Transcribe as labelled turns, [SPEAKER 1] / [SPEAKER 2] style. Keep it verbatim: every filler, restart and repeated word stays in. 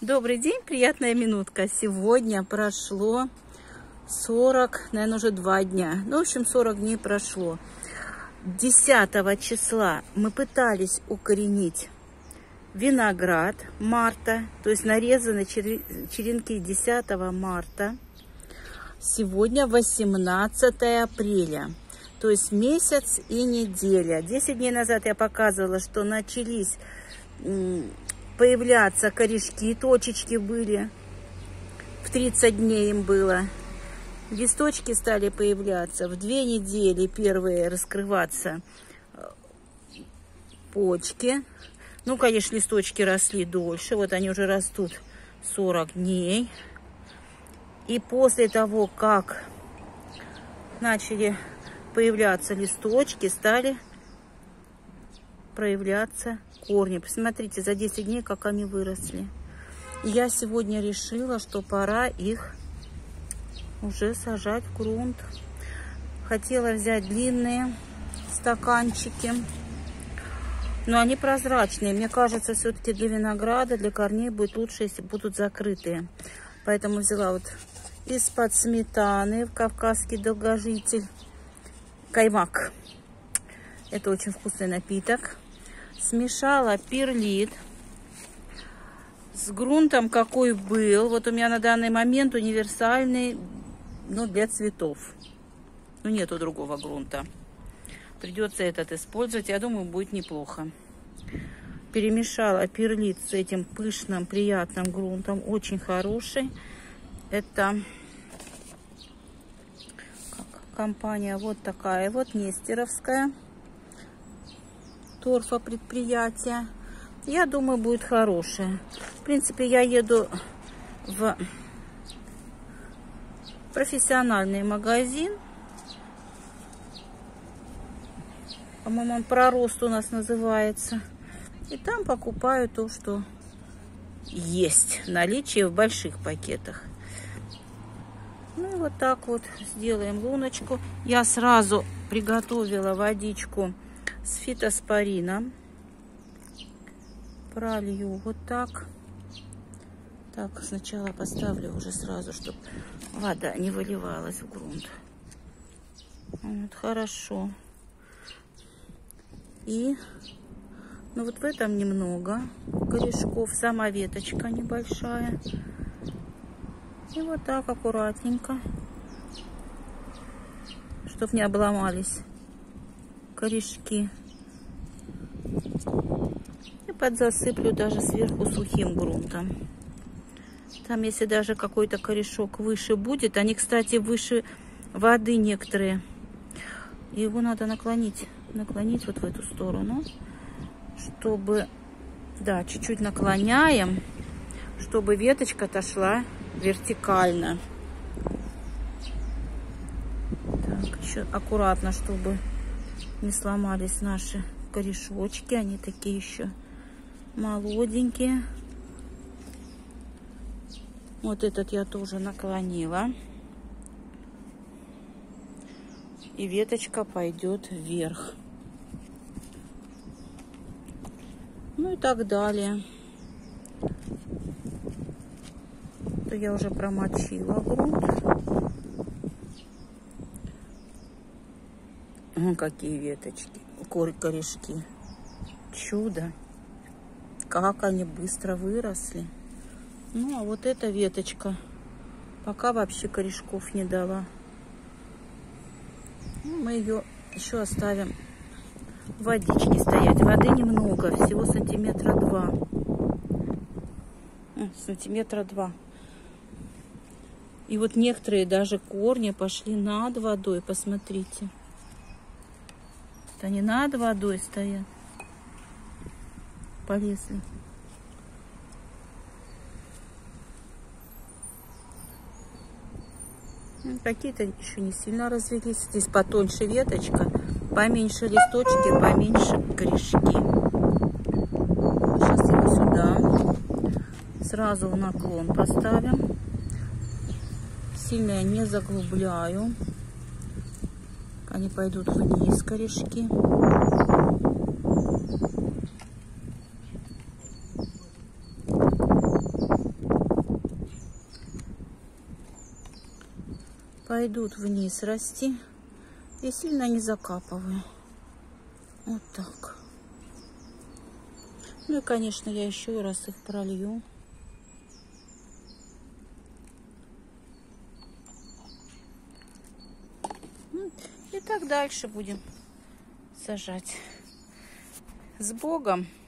[SPEAKER 1] Добрый день, приятная минутка. Сегодня прошло сорок, наверное, уже два дня. Ну, в общем, сорок дней прошло. десятого числа мы пытались укоренить виноград марта, то есть нарезаны черенки десятого марта. Сегодня восемнадцатое апреля, то есть месяц и неделя. десять дней назад я показывала, что начались появляться корешки, точечки были, в тридцать дней им было. Листочки стали появляться, в две недели первые раскрываться почки. Ну, конечно, листочки росли дольше, вот они уже растут сорок дней. И после того, как начали появляться листочки, стали проявляться корни. Посмотрите, за десять дней, как они выросли. И я сегодня решила, что пора их уже сажать в грунт. Хотела взять длинные стаканчики, но они прозрачные. Мне кажется, все-таки для винограда, для корней будет лучше, если будут закрытые. Поэтому взяла вот из-под сметаны, кавказский долгожитель, каймак. Это очень вкусный напиток. Смешала перлит с грунтом, какой был. Вот у меня на данный момент универсальный, но для цветов. Ну, нету другого грунта. Придется этот использовать. Я думаю, будет неплохо. Перемешала перлит с этим пышным, приятным грунтом. Очень хороший. Это компания вот такая вот, Нестеровская. Торфа предприятие. Я думаю, будет хорошее. В принципе, я еду в профессиональный магазин. По-моему, он «Пророст» у нас называется. И там покупаю то, что есть в наличии в больших пакетах. Ну и вот так вот сделаем луночку. Я сразу приготовила водичку с фитоспорином. Пролью вот так. Так, сначала поставлю уже сразу, чтобы вода не выливалась в грунт. Вот, хорошо. И, ну вот в этом немного корешков. Сама веточка небольшая. И вот так аккуратненько, чтобы не обломались корешки. И подзасыплю даже сверху сухим грунтом. Там, если даже какой-то корешок выше будет, они, кстати, выше воды некоторые. Его надо наклонить, наклонить вот в эту сторону, чтобы, да, чуть-чуть наклоняем, чтобы веточка отошла вертикально. Так, еще аккуратно, чтобы не сломались наши корешочки. Они такие еще молоденькие. Вот этот я тоже наклонила. И веточка пойдет вверх. Ну и так далее. То я уже промочила грунт. Вон какие веточки, корешки. Чудо. Как они быстро выросли. Ну, а вот эта веточка пока вообще корешков не дала. Ну, мы ее еще оставим в водичке стоять. Воды немного, всего сантиметра два. Сантиметра два. И вот некоторые даже корни пошли над водой. Посмотрите. Вот они над водой стоят. Полезли. Какие-то еще не сильно развелись. Здесь потоньше веточка, поменьше листочки, поменьше корешки. Сейчас его сюда. Сразу в наклон поставим. Сильно я не заглубляю. Они пойдут вниз, корешки. пойдут вниз расти. И сильно не закапываю. Вот так. Ну и, конечно, я еще раз их пролью. И так дальше будем сажать. С Богом!